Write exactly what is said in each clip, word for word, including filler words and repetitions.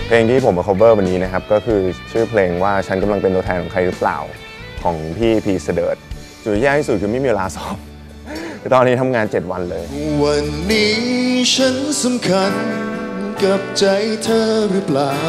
เพลงที่ผมมา cover วันนี้นะครับก็คือชื่อเพลงว่าฉันกำลังเป็นตัวแทนของใครหรือเปล่าของพี่พีเสดิร์ดจุดที่ยากที่สุดคือไม่มีเวลาซ้อมตอนนี้ทำงานเจ็ดวันเลยวันนี้ฉันสำคัญกับใจเธอหรือเปล่า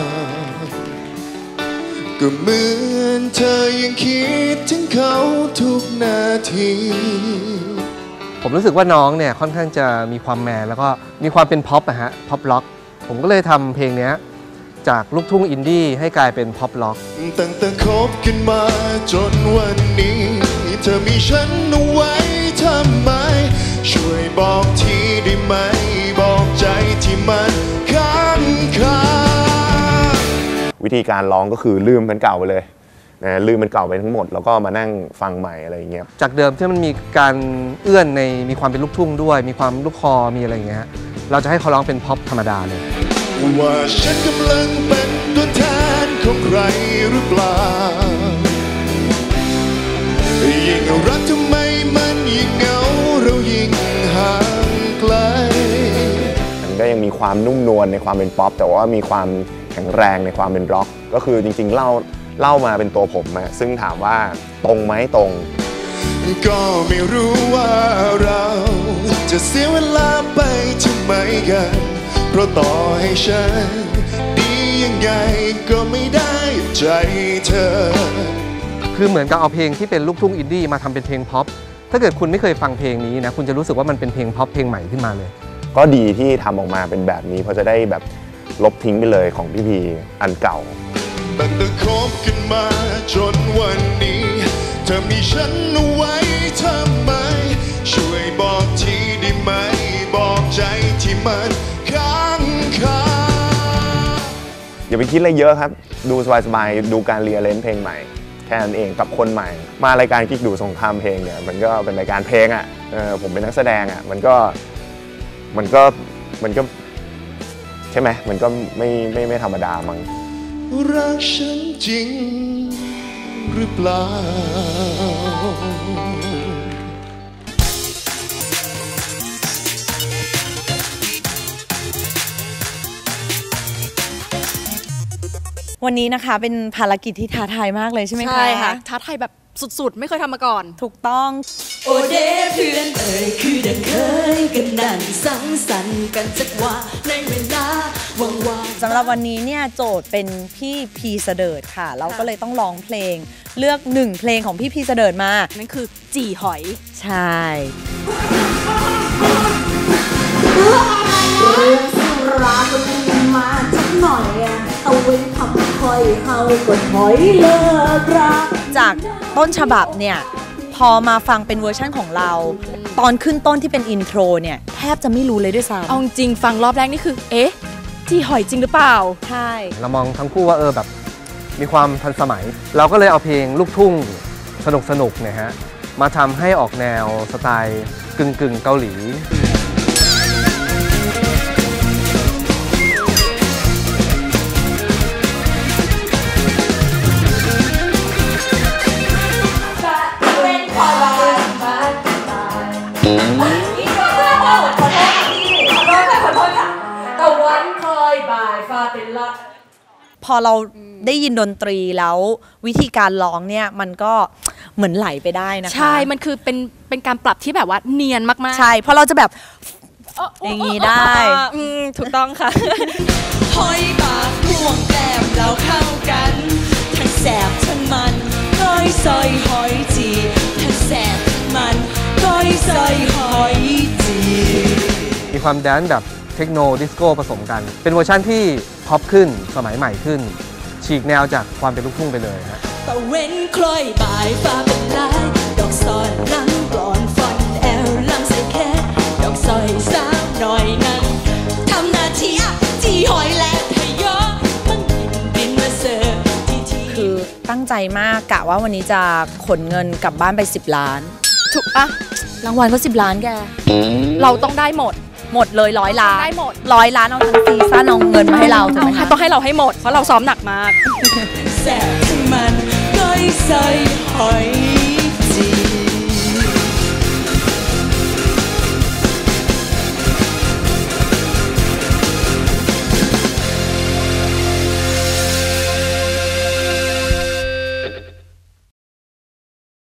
ก็เหมือนเธอยังคิดถึงเขาทุกนาทีผมรู้สึกว่าน้องเนี่ยค่อนข้างจะมีความแมนแล้วก็มีความเป็นพ็อปอะฮะพ็อปล็อกผมก็เลยทำเพลงนี้จากลูกทุ่งอินดี้ให้กลายเป็นพ็อปล็อกตั้งแต่คบกันมาจนวันนี้เธอมีฉันเอาไว้ทำไมช่วยบอกทีได้ไหมบอกใจที่มันค้างคาวิธีการร้องก็คือลืมมันเก่าไปเลยนะลืมมันเก่าไปทั้งหมดแล้วก็มานั่งฟังใหม่อะไรอย่างเงี้ยจากเดิมที่มันมีการเอื้อนในมีความเป็นลูกทุ่งด้วยมีความลูกคอมีอะไรอย่างเงี้ยเราจะให้เขาร้องเป็นพ็อปธรรมดาเลยว่าฉันกำลังเป็นตัวแทนของใครหรือเปล่ายิ่งรักทำไมมันยิ่งเหงาเรายิ่งห่างไกลมันก็ยังมีความนุ่มนวลในความเป็นป๊อปแต่ว่ามีความแข็งแรงในความเป็นร็อกก็คือจริงๆเล่าเล่ามาเป็นตัวผมอะซึ่งถามว่าตรงไหมตรงก็ไม่รู้ว่าเราจะเสียเวลาไปทำไมกันเพราะต่อให้ฉันดียังไงก็ไม่ได้ใจเธอคือเหมือนกับเอาเพลงที่เป็นลูกทุ่งอินดี้มาทำเป็นเพลงพ็อปถ้าเกิดคุณไม่เคยฟังเพลงนี้นะคุณจะรู้สึกว่ามันเป็นเพลงพ็อปเพลงใหม่ขึ้นมาเลยก็ดีที่ทำออกมาเป็นแบบนี้เพราะจะได้แบบลบทิ้งไปเลยของพี่พีอันเก่าตั้งแต่คบกันมาจนวันนี้เธอมีฉันเอาไว้ทำไมช่วยบอกทีได้ไหมบอกใจที่มันค้างคาอย่าไปคิดอะไรเยอะครับดูสบายๆดูการเรียนเล่นเพลงใหม่แค่นั้นเองกับคนใหม่มารายการกิ๊กดูสงครามเพลงเนี่ยมันก็เป็นรายการเพลงอ่ะเออผมเป็นนักแสดงอ่ะมันก็มันก็มันก็ใช่ไหมมันก็ไม่ไม่ไม่ธรรมดามั้งรักฉันจริงหรือเปล่าวันนี้นะคะเป็นภารกิจที่ท้าทายมากเลยใช่ไหมคะใช่ค่ะท้าทายแบบสุดๆไม่เคยทำมาก่อนถูกต้องโอเดเพื่อนเอ่ยคือดังเคยกันนั่งสังสรรค์กันสักว่าในเวลาว่างๆสำหรับวันนี้เนี่ยโจทย์เป็นพี่พีเสดิร์ดค่ะเราก็เลยต้องร้องเพลงเลือกหนึ่งเพลงของพี่พีเสดิร์ดมานั่นคือจี่หอยใช่เรื่องสุราก็มีมาสักหน่อยเอาไว้ทำคอยเฮาก็ถอยเลิกรักจากต้นฉบับเนี่ยพอมาฟังเป็นเวอร์ชั่นของเราตอนขึ้นต้นที่เป็นอินโทรเนี่ยแทบจะไม่รู้เลยด้วยซ้ำเอาจริงฟังรอบแรกนี่คือเอ๊ะจี่หอยจริงหรือเปล่าใช่เรามองทั้งคู่ว่าเออแบบมีความทันสมัยเราก็เลยเอาเพลงลูกทุ่งสนุกสนุกเนี่ยฮะมาทำให้ออกแนวสไตล์กึ่งกึ่งเกาหลีพอเราได้ยินดนตรีแล้ววิธีการร้องเนี่ยมันก็เหมือนไหลไปได้นะคะใช่มันคือเป็นเป็นการปรับที่แบบว่าเนียนมากๆใช่เพราะเราจะแบบอย่างนี้ได้ถูกต้องค่ะหอยปากพ่วงแก้มเราเข้ากันทั้งแสบทั้งมันก้อยซอยหอยจีทั้งแสบมันก้อยซอยหอยจีมีความแดนซ์แบบเทคโนดิสโก้ผสมกันเป็นเวอร์ชันที่พ็อปขึ้นสมัยใหม่ขึ้นฉีกแนวจากความเป็นลูกทุ่งไปเลยฮะตะเว้นคล้อยบ่ายฟ้าเป็นลายดอกซอยลังก่อนฟันแอลลังใส่แค่ดอกซอยสาวหน่อยนั้นทำหน้าที่จีหอยและทะยอมันบินมาเสิร์ฟที่ที่คือตั้งใจมากกะว่าวันนี้จะขนเงินกลับบ้านไปสิบล้านถูกปะรางวัลก็สิบล้านแกเราต้องได้หมดหมดเลยร้อยล้านได้หมดร้อยล้านเอาทั้งซีซั่นเอาเงินมาให้เราถูกไหมคะต้องให้เราให้หมดเพราะเราซ้อมหนักมากแซ่บที่มันก้อยใส่หอย